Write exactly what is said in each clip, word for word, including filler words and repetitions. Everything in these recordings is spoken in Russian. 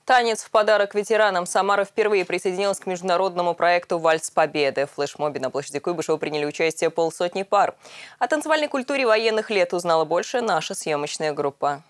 Танец в подарок ветеранам. Самара впервые присоединилась к международному проекту «Вальс Победы». В флешмобе на площади Куйбышева приняли участие полсотни пар. О танцевальной культуре военных лет узнала больше наша съемочная группа.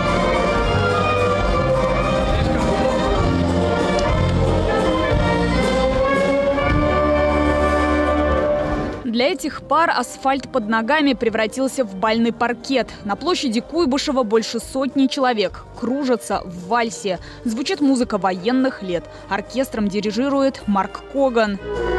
Для этих пар асфальт под ногами превратился в бальный паркет. На площади Куйбышева больше сотни человек кружатся в вальсе. Звучит музыка военных лет. Оркестром дирижирует Марк Коган.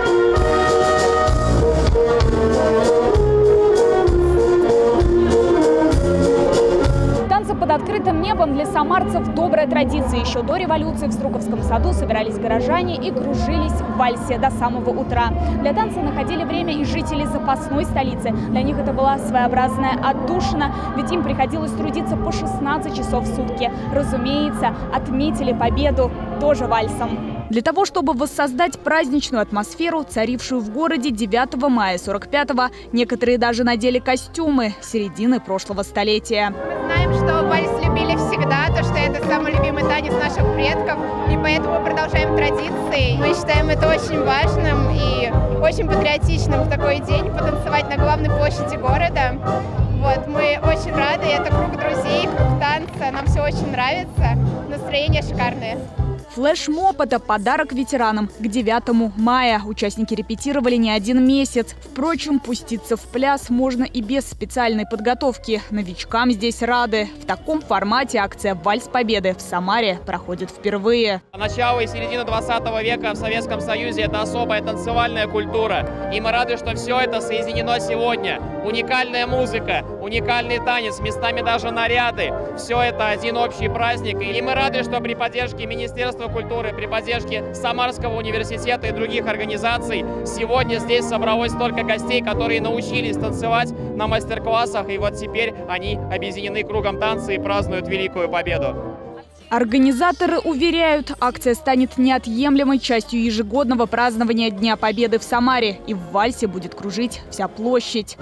Танцы под открытым небом для самарцев – добрая традиция. Еще до революции в Струковском саду собирались горожане и кружились в вальсе до самого утра. Для танца находили время и жители запасной столицы. Для них это была своеобразная отдушина, ведь им приходилось трудиться по шестнадцать часов в сутки. Разумеется, отметили победу тоже вальсом. Для того, чтобы воссоздать праздничную атмосферу, царившую в городе девятого мая сорок пятого, некоторые даже надели костюмы середины прошлого столетия. Мы знаем, что вальс любили всегда, то, что это самый любимый танец наших предков, и поэтому продолжаем традиции. Мы считаем это очень важным и очень патриотичным в такой день потанцевать на главной площади города. Вот, мы очень рады, это круг друзей, круг танца, нам все очень нравится, настроение шикарное. Флешмоб – это подарок ветеранам к девятому мая. Участники репетировали не один месяц. Впрочем, пуститься в пляс можно и без специальной подготовки. Новичкам здесь рады. В таком формате акция «Вальс Победы» в Самаре проходит впервые. Начало и середина двадцатого века в Советском Союзе – это особая танцевальная культура. И мы рады, что все это соединено сегодня. Уникальная музыка, уникальный танец, местами даже наряды. Все это один общий праздник. И мы рады, что при поддержке Министерства культуры, при поддержке Самарского университета и других организаций сегодня здесь собралось столько гостей, которые научились танцевать на мастер-классах. И вот теперь они объединены кругом танца и празднуют Великую Победу. Организаторы уверяют, акция станет неотъемлемой частью ежегодного празднования Дня Победы в Самаре. И в вальсе будет кружить вся площадь.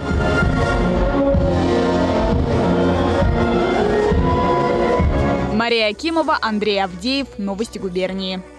Мария Акимова, Андрей Авдеев. Новости губернии.